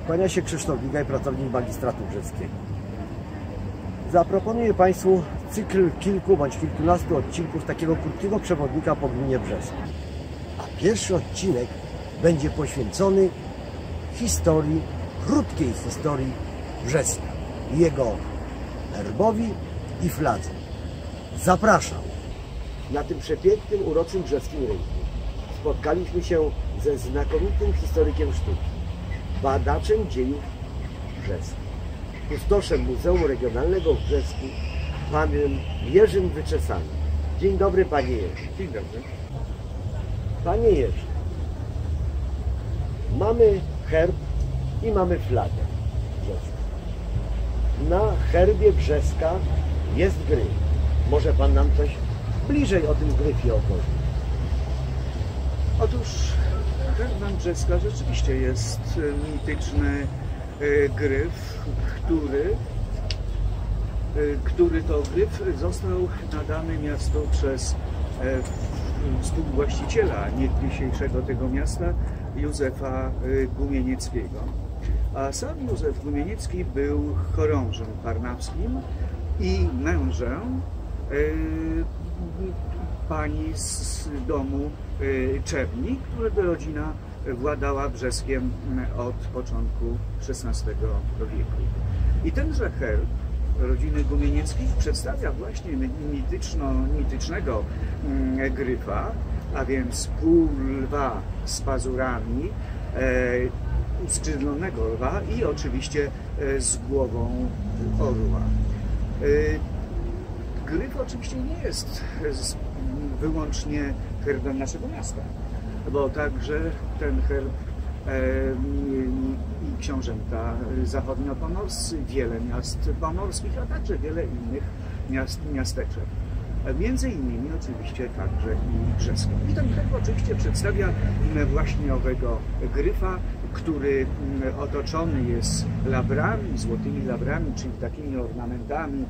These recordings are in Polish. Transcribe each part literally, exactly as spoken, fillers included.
Kłania się Krzysztof Gigaj, pracownik magistratu brzeskiego. Zaproponuję Państwu cykl kilku bądź kilkunastu odcinków takiego krótkiego przewodnika po gminie Brzeskiej. A pierwszy odcinek będzie poświęcony historii, krótkiej historii Brzeska, jego herbowi i fladze. Zapraszam! Na tym przepięknym, uroczym brzeskim rynku spotkaliśmy się ze znakomitym historykiem sztuki, badaczem dziejów Brzeska, kustoszem Muzeum Regionalnego w Brzesku, panem Jerzym Wyczesanym. Dzień dobry, panie Jerzy. Dzień dobry. Panie Jerzy, mamy herb i mamy flagę Brzeska. Na herbie Brzeska jest gryf. Może pan nam coś bliżej o tym gryfie opowiedzieć? Otóż herb Brzeska rzeczywiście jest mityczny gryf, który, który to gryf został nadany miastu przez współwłaściciela niegdysiejszego tego miasta, Józefa Gumienieckiego. A sam Józef Gumieniecki był chorążym parnawskim i mężem pani z domu Czerni, którego rodzina władała Brzeskiem od początku szesnastego wieku. I tenże herb rodziny Gumienieckich przedstawia właśnie mityczno, mitycznego gryfa, a więc pół lwa z pazurami, e, uskrzydlonego lwa i oczywiście e, z głową orła. E, gryf oczywiście nie jest wyłącznie herbem naszego miasta, bo także ten herb e, i książęta zachodniopomorscy, wiele miast pomorskich, a także wiele innych miast, miasteczek. Między innymi oczywiście także i Brzeską. I ten herb oczywiście przedstawia właśnie owego gryfa, który otoczony jest labrami, złotymi labrami, czyli takimi ornamentami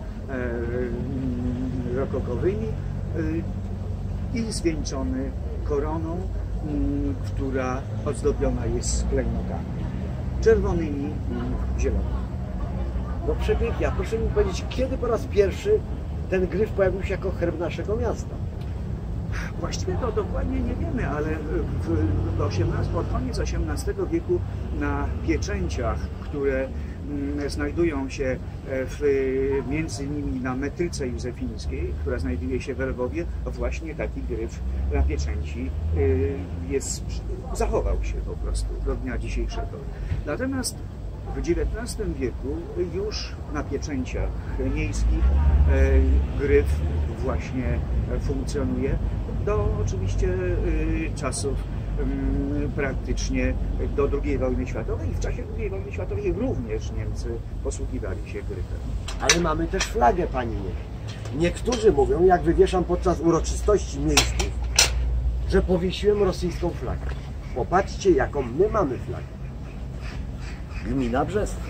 e, rokokowymi e, i zwieńczony koroną, m, która ozdobiona jest klejnotami czerwonymi i zielonymi. No przepięknie, a proszę mi powiedzieć, kiedy po raz pierwszy ten gryf pojawił się jako herb naszego miasta? Właściwie to dokładnie nie wiemy, ale w osiemnastym, pod koniec osiemnastego wieku na pieczęciach, które znajdują się w, między innymi na metryce józefińskiej, która znajduje się w Lwowie, właśnie taki gryf na pieczęci jest, zachował się po prostu do dnia dzisiejszego. Natomiast w dziewiętnastym wieku już na pieczęciach miejskich gryf właśnie funkcjonuje do oczywiście czasów praktycznie do drugiej wojny światowej i w czasie drugiej wojny światowej również Niemcy posługiwali się gryfem. Ale mamy też flagę, pani Jerzy. Niektórzy mówią, jak wywieszam podczas uroczystości miejskich, że powiesiłem rosyjską flagę. Popatrzcie, jaką my mamy flagę. Gmina Brzeska.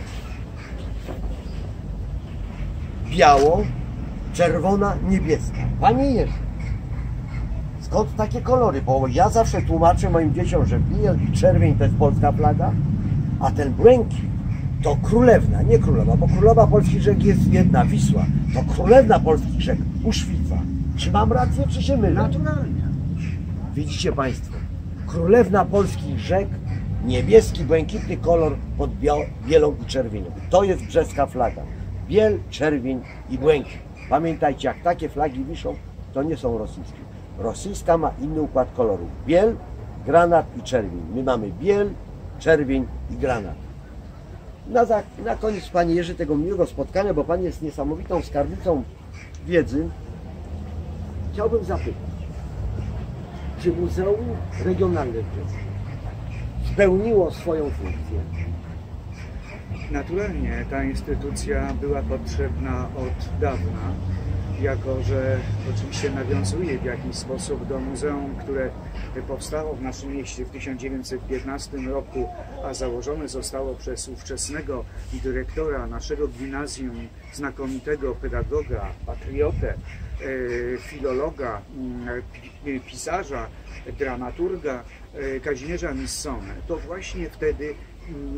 Biało, czerwona, niebieska. Panie Jerzy, skąd takie kolory? Bo ja zawsze tłumaczę moim dzieciom, że biel i czerwień to jest polska flaga, a ten błękit to królewna, nie królowa, bo królowa polskich rzek jest jedna, Wisła. To królewna polskich rzek, Uszwica. Czy mam rację, czy się mylę? Naturalnie. Widzicie Państwo, królewna polskich rzek, niebieski, błękitny kolor pod bielą i czerwienią. To jest brzeska flaga. Biel, czerwień i błękit. Pamiętajcie, jak takie flagi wiszą, to nie są rosyjskie. Rosyjska ma inny układ kolorów. Biel, granat i czerwień. My mamy biel, czerwień i granat. Na, za, na koniec, panie Jerzy, tego miłego spotkania, bo pan jest niesamowitą skarbnicą wiedzy, chciałbym zapytać, czy Muzeum Regionalne w Brzesku spełniło swoją funkcję? Naturalnie ta instytucja była potrzebna od dawna, jako że oczywiście nawiązuje w jakiś sposób do muzeum, które powstało w naszym mieście w tysiąc dziewięćset piętnastym roku, a założone zostało przez ówczesnego dyrektora naszego gimnazjum, znakomitego pedagoga, patriotę, filologa, pisarza, dramaturga Kazimierza Missone. To właśnie wtedy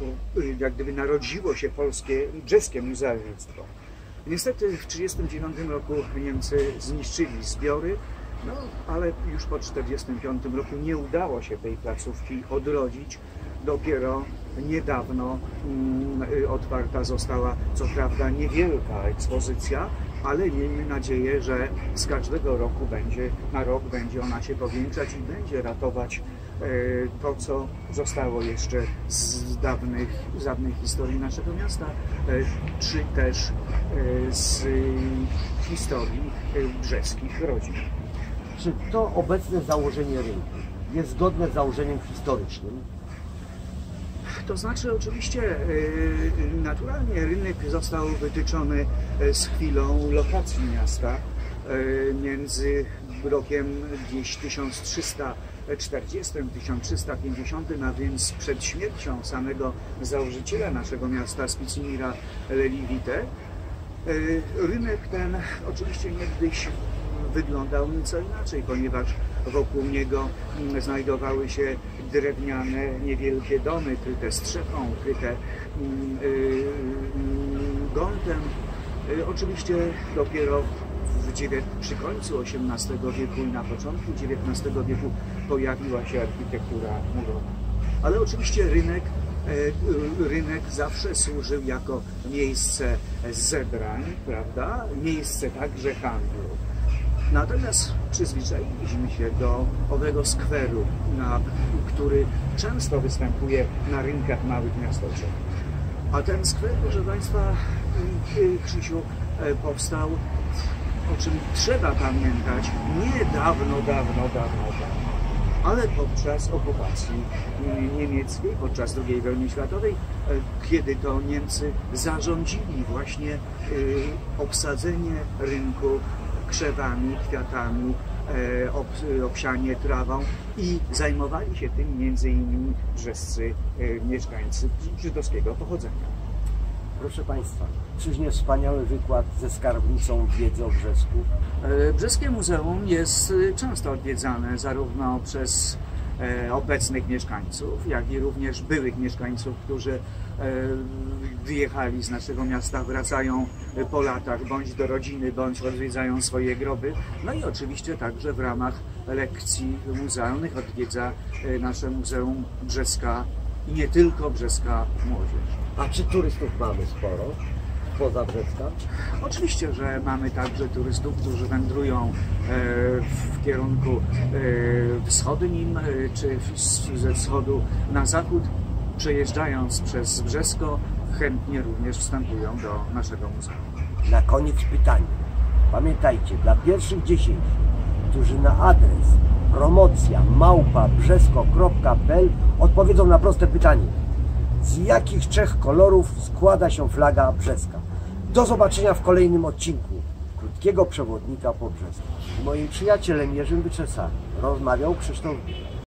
jak gdyby narodziło się polskie, brzeskie muzealnictwo. Niestety w tysiąc dziewięćset trzydziestym dziewiątym roku Niemcy zniszczyli zbiory, no, ale już po tysiąc dziewięćset czterdziestym piątym roku nie udało się tej placówki odrodzić. Dopiero niedawno mm, otwarta została, co prawda, niewielka ekspozycja, ale miejmy nadzieję, że z każdego roku będzie, na rok będzie ona się powiększać i będzie ratować e, to, co zostało jeszcze z dawnych, z dawnej historii naszego miasta, e, czy też e, z historii e, brzeskich rodzin. Czy to obecne założenie rynku jest zgodne z założeniem historycznym? To znaczy oczywiście yy, naturalnie rynek został wytyczony z chwilą lokacji miasta yy, między rokiem gdzieś tysiąc trzysta czterdziestym a tysiąc trzysta pięćdziesiątym, a więc przed śmiercią samego założyciela naszego miasta, Spicimira Leliwite. Yy, rynek ten oczywiście niegdyś wyglądał nieco inaczej, ponieważ wokół niego znajdowały się drewniane, niewielkie domy, kryte strzechą, kryte gątem. Oczywiście dopiero w dziewię... przy końcu osiemnastego wieku i na początku dziewiętnastego wieku pojawiła się architektura murowa. Ale oczywiście rynek, rynek zawsze służył jako miejsce zebrań, prawda? Miejsce także handlu. Natomiast przyzwyczailiśmy się do owego skweru, na, który często występuje na rynkach małych miasteczek. A ten skwer, proszę Państwa, Krzysiu, powstał, o czym trzeba pamiętać, nie dawno, dawno, dawno, dawno, ale podczas okupacji niemieckiej, podczas drugiej wojny światowej, kiedy to Niemcy zarządzili właśnie obsadzenie rynku krzewami, kwiatami, e, ob, obsianie trawą i zajmowali się tym między innymi brzescy e, mieszkańcy żydowskiego pochodzenia. Proszę Państwa, czyż nie wspaniały wykład ze skarbnicą wiedzy o Brzesku? E, Brzeskie Muzeum jest często odwiedzane zarówno przez e, obecnych mieszkańców, jak i również byłych mieszkańców, którzy e, wyjechali z naszego miasta, wracają po latach, bądź do rodziny, bądź odwiedzają swoje groby. No i oczywiście także w ramach lekcji muzealnych odwiedza nasze Muzeum Brzeska i nie tylko Brzeska Młodzież. A czy turystów mamy sporo poza Brzeska? Oczywiście, że mamy także turystów, którzy wędrują w kierunku wschodnim, czy ze wschodu na zachód, przejeżdżając przez Brzesko, chętnie również wstępują do naszego muzeum. Na koniec pytanie. Pamiętajcie, dla pierwszych dziesięciu, którzy na adres promocja małpa brzesko kropka p l odpowiedzą na proste pytanie: z jakich trzech kolorów składa się flaga brzeska? Do zobaczenia w kolejnym odcinku krótkiego przewodnika po Brzesku. Z moim przyjacielem Jerzym Wyczesarem rozmawiał Krzysztof Biel.